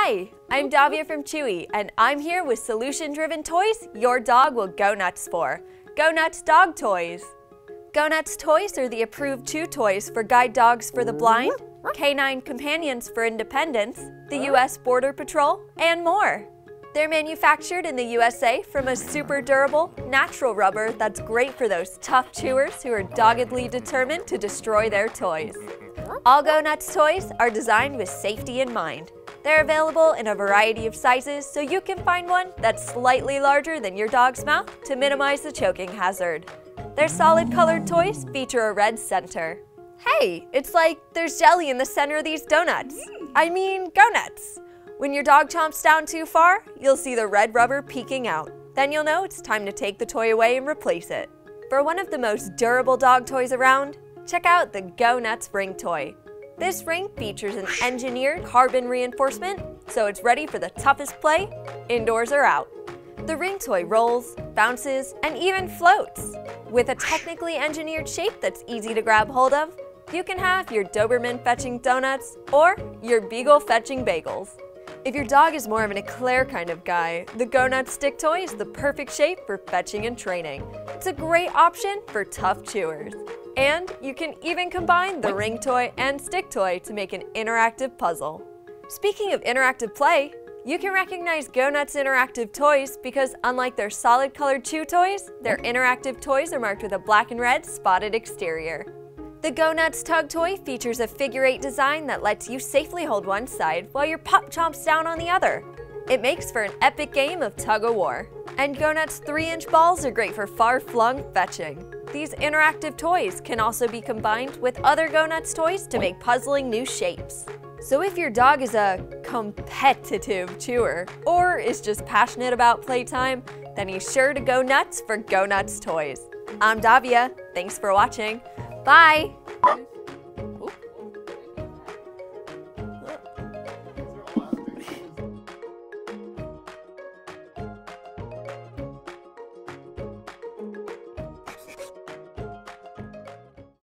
Hi, I'm Davia from Chewy, and I'm here with solution-driven toys your dog will go nuts for. Go Nuts Dog Toys. Go Nuts toys are the approved chew toys for guide dogs for the blind, canine companions for independence, the U.S. Border Patrol, and more. They're manufactured in the USA from a super durable, natural rubber that's great for those tough chewers who are doggedly determined to destroy their toys. All Go Nuts toys are designed with safety in mind. They're available in a variety of sizes, so you can find one that's slightly larger than your dog's mouth to minimize the choking hazard. Their solid colored toys feature a red center. Hey, it's like there's jelly in the center of these donuts. I mean, Go Nuts. When your dog chomps down too far, you'll see the red rubber peeking out. Then you'll know it's time to take the toy away and replace it. For one of the most durable dog toys around, check out the Go Nuts Ring Toy. This ring features an engineered carbon reinforcement, so it's ready for the toughest play, indoors or out. The ring toy rolls, bounces, and even floats. With a technically engineered shape that's easy to grab hold of, you can have your Doberman fetching donuts or your Beagle fetching bagels. If your dog is more of an eclair kind of guy, the Go Nuts Stick Toy is the perfect shape for fetching and training. It's a great option for tough chewers. And you can even combine the ring toy and stick toy to make an interactive puzzle. Speaking of interactive play, you can recognize Go Nuts interactive toys because unlike their solid colored chew toys, their interactive toys are marked with a black and red spotted exterior. The Go Nuts Tug Toy features a figure-8 design that lets you safely hold one side while your pup chomps down on the other. It makes for an epic game of tug-of-war. And Go Nuts 3-inch balls are great for far-flung fetching. These interactive toys can also be combined with other Go Nuts toys to make puzzling new shapes. So if your dog is a competitive chewer or is just passionate about playtime, then he's sure to go nuts for Go Nuts toys. I'm Davia. Thanks for watching. Bye!